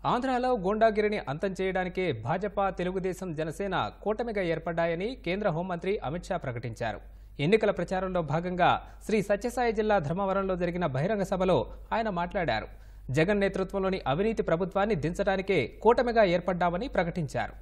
ఆంధ్రాలో గూండాగిరిని అంతం చేయడానికే భాజపా, తెలుగుదేశం, జనసేన కూటమిగా ఏర్పడ్డాయని కేంద్ర హోంమంత్రి అమిత్ షా ప్రకటించారు. ఎన్నికల ప్రచారంలో భాగంగా శ్రీ సత్యసాయి జిల్లా ధర్మవరంలో జరిగిన బహిరంగ సభలో ఆయన మాట్లాడారు. జగన్ నేతృత్వంలోని అవినీతి ప్రభుత్వాన్ని దించడానికే కూటమిగా ఏర్పడ్డామని ప్రకటించారు.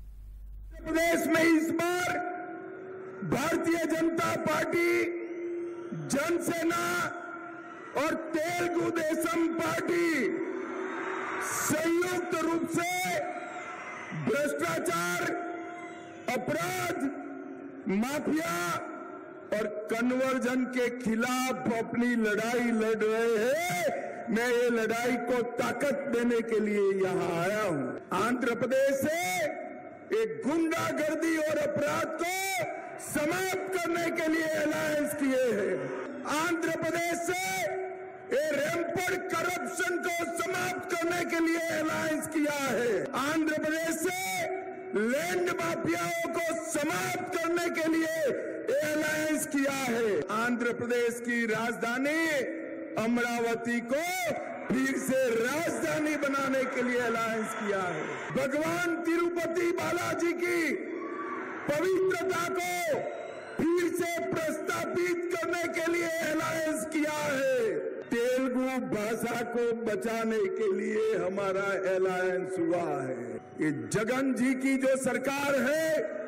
भारतीय जनता पार्टी, जनसेना और तेलुगु देशम पार्टी संयुक्त रूप से भ्रष्टाचार, अपराध, माफिया और कन्वर्जन के खिलाफ अपनी लड़ाई लड़ रहे हैं। मैं ये लड़ाई को ताकत देने के लिए यहां आया हूं। आंध्र प्रदेश से एक गुंडागर्दी और अपराध को समाप्त करने के लिए अलायंस किए हैं। आंध्र प्रदेश से ये रैंपेंट करप्शन को समाप्त करने के लिए अलायंस किया है। आंध्र प्रदेश से लैंड माफियाओं को समाप्त करने के लिए अलायंस किया है। आंध्र प्रदेश की राजधानी अमरावती को फिर से राजधानी बनाने के लिए अलायंस किया है। भगवान तिरुपति बालाजी की पवित्रता को फिर से प्रस्तावित करने के लिए अलायंस किया है। तेलुगु भाषा को बचाने के लिए हमारा अलायंस हुआ है। ये जगन जी की जो सरकार है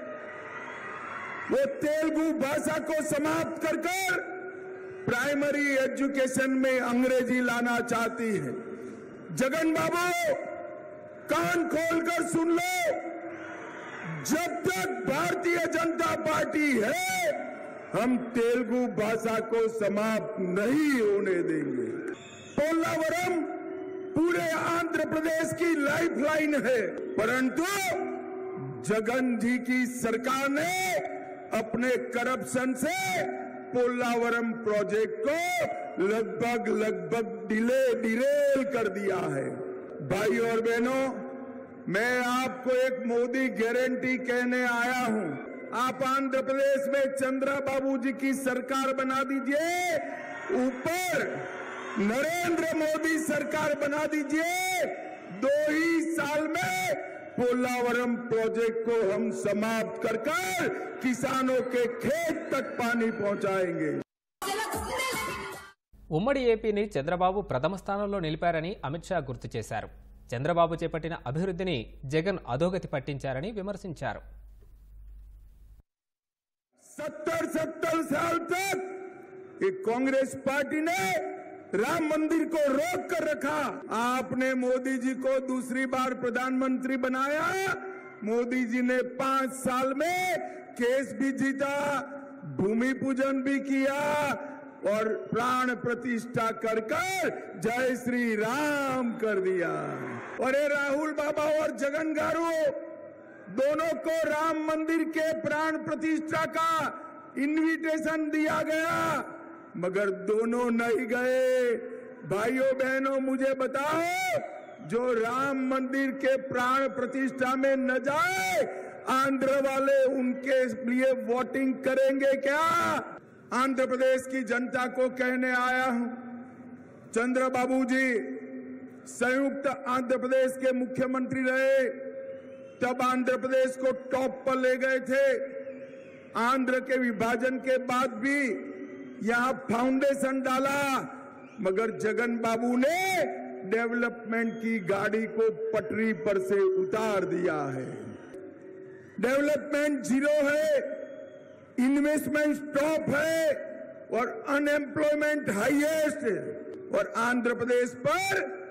वो तेलुगु भाषा को समाप्त कर प्राइमरी एजुकेशन में अंग्रेजी लाना चाहती है। जगन बाबू कान खोलकर सुन लो, जब तक भारतीय जनता पार्टी है हम तेलुगु भाषा को समाप्त नहीं होने देंगे। पोलावरम पूरे आंध्र प्रदेश की लाइफलाइन है, परंतु जगन जी की सरकार ने अपने करप्शन से पोलावरम प्रोजेक्ट को लगभग डिरेल कर दिया है। भाई और बहनों, मैं आपको एक मोदी गारंटी कहने आया हूं। आप आंध्र प्रदेश में चंद्रा बाबू जी की सरकार बना दीजिए, ऊपर नरेंद्र मोदी सरकार बना दीजिए। 2 ही साल में पोलावरम प्रोजेक्ट को हम समाप्त कर किसानों के खेत तक पानी पहुंचाएंगे। ఉమ్మడి ఏపీని చంద్రబాబు ప్రథమ స్థానంలో నిలిపారని అమిత్ షా గుర్తు చేశారు. చంద్రబాబు చేపట్టిన అభివృద్ధిని జగన్ అధోగతి పట్టించారని విమర్శించారు. 70 साल तक कांग्रेस पार्टी ने राम मंदिर को रोक कर रखा। आपने मोदी जी को दूसरी बार प्रधानमंत्री बनाया। मोदी जी ने 5 साल में केस भी जीता, भूमि पूजन भी किया और प्राण प्रतिष्ठा कर जय श्री राम कर दिया। और ये राहुल बाबा और जगन गारू दोनों को राम मंदिर के प्राण प्रतिष्ठा का इनविटेशन दिया गया, मगर दोनों नहीं गए। भाइयों बहनों, मुझे बताओ, जो राम मंदिर के प्राण प्रतिष्ठा में न जाए, आंध्र वाले उनके लिए वोटिंग करेंगे क्या? आंध्र प्रदेश की जनता को कहने आया हूं, चंद्रबाबू जी संयुक्त आंध्र प्रदेश के मुख्यमंत्री रहे, तब आंध्र प्रदेश को टॉप पर ले गए थे। आंध्र के विभाजन के बाद भी यहां फाउंडेशन डाला, मगर जगन बाबू ने डेवलपमेंट की गाड़ी को पटरी पर से उतार दिया है। डेवलपमेंट जीरो है, इन्वेस्टमेंट टॉप है और अनएम्प्लॉयमेंट हाईएस्ट है। और आंध्र प्रदेश पर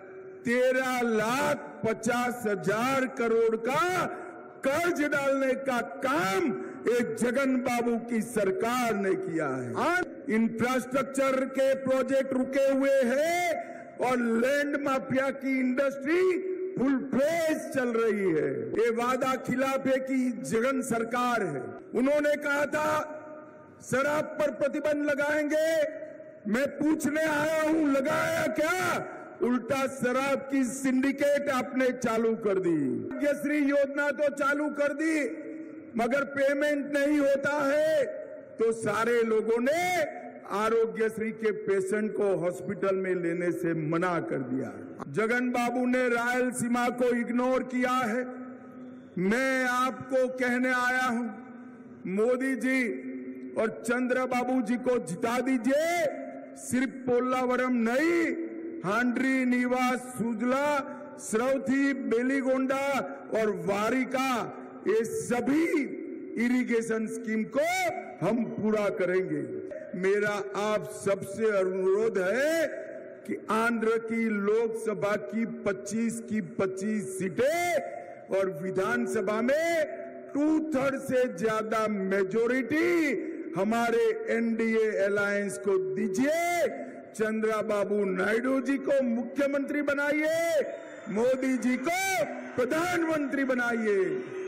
13,50,000 करोड़ का कर्ज डालने का काम एक जगन बाबू की सरकार ने किया है। इंफ्रास्ट्रक्चर के प्रोजेक्ट रुके हुए हैं और लैंड माफिया की इंडस्ट्री फुल फ्लेज चल रही है। ये वादा खिलाफे की जगन सरकार है। उन्होंने कहा था शराब पर प्रतिबंध लगाएंगे, मैं पूछने आया हूं लगाया क्या? उल्टा शराब की सिंडिकेट आपने चालू कर दी। आरोग्यश्री योजना तो चालू कर दी, मगर पेमेंट नहीं होता है तो सारे लोगों ने आरोग्यश्री के पेशेंट को हॉस्पिटल में लेने से मना कर दिया। जगन बाबू ने रायलसीमा को इग्नोर किया है। मैं आपको कहने आया हूं, मोदी जी और चंद्रबाबू जी को जिता दीजिए। सिर्फ पोलावरम नहीं, हांड्री, नीवास, सुजला, श्रौथी, बेलीगोंडा और वारिका, ये सभी इरिगेशन स्कीम को हम पूरा करेंगे। मेरा आप सबसे अनुरोध है कि आंध्र की लोकसभा की 25 की 25 सीटें और विधानसभा में 2/3 से ज्यादा मेजोरिटी हमारे एनडीए अलायंस को दीजिए। चंद्रबाबू नायडू जी को मुख्यमंत्री बनाइए, मोदी जी को प्रधानमंत्री बनाइए।